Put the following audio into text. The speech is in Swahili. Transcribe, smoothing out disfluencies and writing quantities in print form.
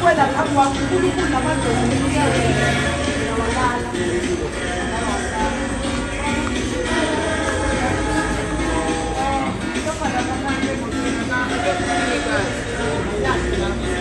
kwenda kwa kukulu kuna mambo mengi ya wakala. Kama na kama ndio